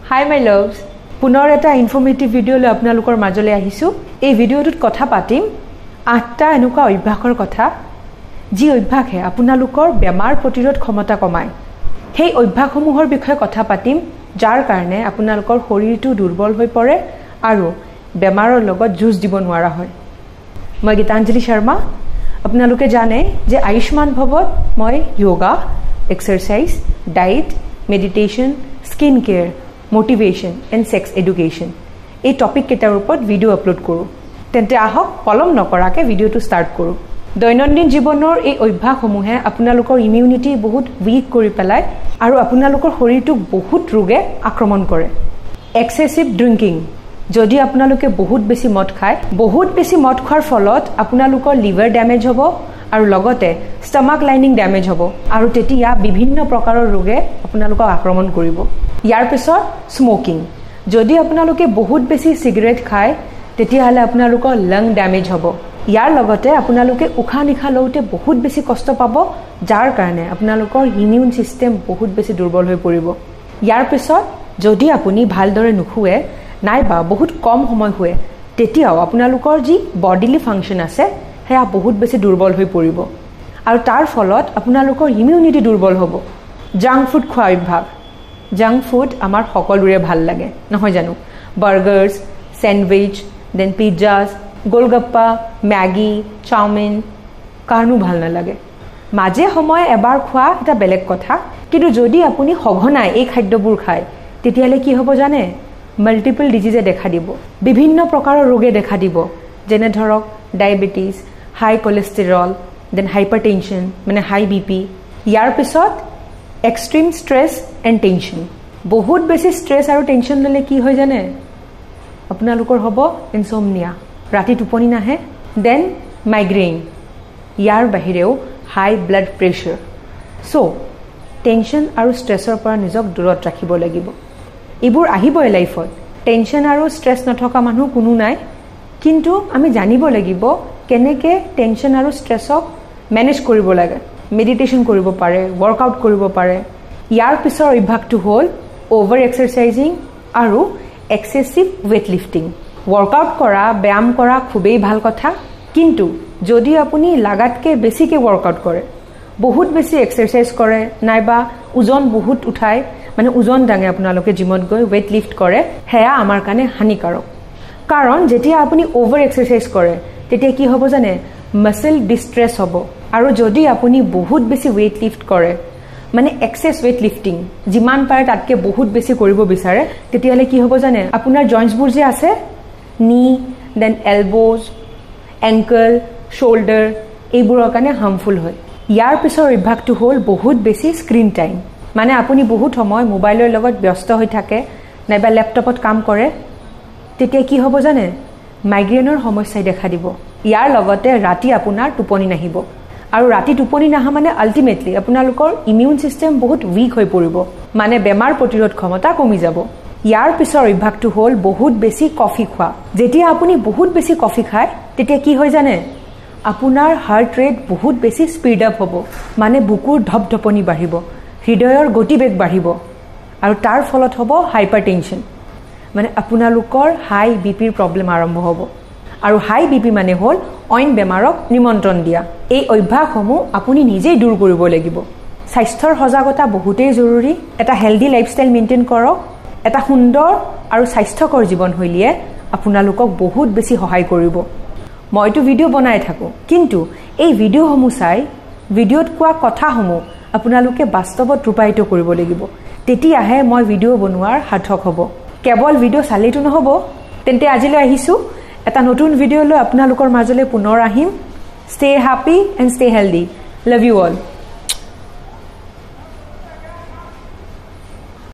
Hi my loves, পুনৰ এটা informative video' লৈ আপোনালোকৰ মাজলৈ আহিছো। এই ভিডিঅ'টোত কথা পাতিম 8টা এনেকুৱা অভ্যাসৰ কথা, যি অভ্যাসে আপোনালোকৰ বেমাৰ প্ৰতিৰোধ ক্ষমতা কমায়। সেই অভ্যাসসমূহৰ বিষয়ে কথা পাতিম, যাৰ কাৰণে আপোনালোকৰ শৰীৰটো দুৰ্বল হৈ পৰে আৰু বেমাৰৰ লগত যুঁজ দিব নোৱাৰা হয়। মই গীতাঞ্জলি শৰ্মা। আপোনালোকে জানে যে আয়ুষ্মান ভৱত মই yoga, exercise, diet, meditation, skin care, motivation and sex education এই টপিক কেইটাৰ ওপৰত ভিডিঅ' আপলোড কৰোঁ। তেন্তে আহক পলম নকৰাকৈ ভিডিঅ'টো ষ্টাৰ্ট কৰোঁ। দৈনন্দিন জীৱনৰ এই অভ্যাসসমূহে আপোনালোকৰ ইমিউনিটি বহুত উইক কৰি পেলায় আৰু আপোনালোকৰ শৰীৰটোক বহুত ৰোগে আক্ৰমণ কৰে। এক্সেছিভ ড্ৰিংকিং, যদি আপোনালোকে বহুত বেছি মদ খায়, বহুত বেছি মদ খোৱাৰ ফলত আপোনালোকৰ লিভাৰ ডেমেজ হ'ব আৰু লগতে ষ্টমাক লাইনিং ডেমেজ হ'ব আৰু তেতিয়া বিভিন্ন প্ৰকাৰৰ ৰোগে আপোনালোকক আক্ৰমণ কৰিব। ইয়াৰ পিছত স্মকিং, যদি আপোনালোকে বহুত বেছি চিগাৰেট খায় তেতিয়াহ'লে আপোনালোকৰ লং ডেমেজ হ'ব। ইয়াৰ লগতে আপোনালোকে উশাহ নিশাহ লওঁতে বহুত বেছি কষ্ট পাব, যাৰ কাৰণে আপোনালোকৰ ইমিউন ছিষ্টেম বহুত বেছি দুৰ্বল হৈ পৰিব। ইয়াৰ পিছত যদি আপুনি ভালদৰে নুশুৱে নাইবা বহুত কম সময় শুৱে, তেতিয়াও আপোনালোকৰ যি বডিলি ফাংচন আছে সেয়া বহুত বেছি দুৰ্বল হৈ পৰিব আৰু তাৰ ফলত আপোনালোকৰ ইমিউনিটি দুৰ্বল হ'ব। জাংক ফুড খোৱা অভ্যাস, জাংক ফুড আমাৰ সকলোৰে ভাল লাগে, নহয় জানো? Burgers, sandwich, then pizzas, golgappa, Maggi, chowmein, কাৰণো ভাল নালাগে। মাজে সময়ে এবাৰ খোৱা এটা বেলেগ কথা, কিন্তু যদি আপুনি সঘনাই এই খাদ্যবোৰ খায় তেতিয়াহ'লে কি হ'ব জানে? মাল্টিপল ডিজিজে দেখা দিব, বিভিন্ন প্ৰকাৰৰ ৰোগে দেখা দিব, যেনে ধৰক diabetes, high cholesterol, then hypertension মানে হাই BP। ইয়াৰ পিছত এক্সট্ৰিম ষ্ট্ৰেছ এণ্ড টেনশ্যন। বহুত বেছি ষ্ট্ৰেছ আৰু টেনশ্যন ল'লে কি হয় জানে? আপোনালোকৰ হ'ব ইনচমনিয়া, ৰাতি টোপনি নাহে, দেন মাইগ্ৰেইন, ইয়াৰ বাহিৰেও high blood pressure. So' tension আৰু ষ্ট্ৰেছৰ পৰা নিজক দূৰত ৰাখিব লাগিব। এইবোৰ আহিবই লাইফত, টেনশ্যন আৰু ষ্ট্ৰেছ নথকা মানুহ কোনো নাই, কিন্তু আমি জানিব লাগিব কেনেকৈ টেনশ্যন আৰু ষ্ট্ৰেছক মেনেজ কৰিব লাগে। মেডিটেশ্যন কৰিব পাৰে, ৱৰ্কআউট কৰিব পাৰে। ইয়াৰ পিছৰ অভ্যাসটো হ'ল অভাৰ এক্সাৰচাইজিং আৰু এক্সেছিভ ৱেইট লিফটিং। ৱৰ্কআউট কৰা, ব্যায়াম কৰা খুবেই ভাল কথা, কিন্তু যদি আপুনি লাগাতকৈ বেছিকৈ ৱৰ্কআউট কৰে, বহুত বেছি এক্সাৰচাইজ কৰে নাইবা ওজন বহুত উঠায়, মানে ওজন দাঙে আপোনালোকে জিমত গৈ ৱেইট লিফ্ট কৰে, সেয়া আমাৰ কাৰণে হানিকাৰক। কাৰণ যেতিয়া আপুনি অভাৰ এক্সাৰচাইজ কৰে তেতিয়া কি হ'ব জানে? মাছল ডিষ্ট্ৰেছ হ'ব। আৰু যদি আপুনি বহুত বেছি ৱেইট লিফ্ট কৰে, মানে এক্সেছ ৱেইট লিফটিং, যিমান পাৰে তাতকৈ বহুত বেছি কৰিব বিচাৰে, তেতিয়াহ'লে কি হ'ব জানে? আপোনাৰ জইণ্টছবোৰ যে আছে, নি, দেন এলব'জ, এংকল, শ্বল্ডাৰ, এইবোৰৰ কাৰণে হাৰ্মফুল হয়। ইয়াৰ পিছৰ অভ্যাসটো হ'ল বহুত বেছি স্ক্ৰীণ টাইম, মানে আপুনি বহুত সময় মোবাইলৰ লগত ব্যস্ত হৈ থাকে নাইবা লেপটপত কাম কৰে, তেতিয়া কি হ'ব জানে? মাইগ্ৰেইনৰ সমস্যাই দেখা দিব। ইয়াৰ লগতে ৰাতি আপোনাৰ টোপনি নাহিব আৰু ৰাতি টোপনি নাহা মানে আল্টিমেটলি আপোনালোকৰ ইমিউন ছিষ্টেম বহুত উইক হৈ পৰিব, মানে বেমাৰ প্ৰতিৰোধ ক্ষমতা কমি যাব। ইয়াৰ পিছৰ অভ্যাসটো হ'ল বহুত বেছি কফি খোৱা। যেতিয়া আপুনি বহুত বেছি কফি খায় তেতিয়া কি হয় জানে? আপোনাৰ হাৰ্ট ৰেট বহুত বেছি স্পীড আপ হ'ব, মানে বুকুৰ ধপধপনি বাঢ়িব, হৃদয়ৰ গতিবেগ বাঢ়িব আৰু তাৰ ফলত হ'ব হাইপাৰ টেনশ্যন, মানে আপোনালোকৰ হাই BPৰ প্ৰব্লেম আৰম্ভ হ'ব। আৰু হাই BP মানে হ'ল অইন বেমাৰক নিমন্ত্ৰণ দিয়া। এই অভ্যাসসমূহ আপুনি নিজেই দূৰ কৰিব লাগিব। স্বাস্থ্যৰ সজাগতা বহুতেই জৰুৰী। এটা হেল্ডি লাইফষ্টাইল মেইনটেইন কৰক। এটা সুন্দৰ আৰু স্বাস্থ্যকৰ জীৱনশৈলীয়ে আপোনালোকক বহুত বেছি সহায় কৰিব। মইতো ভিডিঅ' বনাই থাকোঁ, কিন্তু এই ভিডিঅ'সমূহ চাই ভিডিঅ'ত কোৱা কথাসমূহ আপোনালোকে বাস্তৱত ৰূপায়িত কৰিব লাগিব, তেতিয়াহে মই ভিডিঅ' বনোৱাৰ সাৰ্থক হ'ব। কেৱল ভিডিঅ' চালেইতো নহ'ব। তেন্তে আজিলৈ আহিছোঁ, এটা নতুন ভিডিঅ' লৈ আপোনালোকৰ মাজলৈ পুনৰ আহিম। Stay happy and stay healthy. Love you all.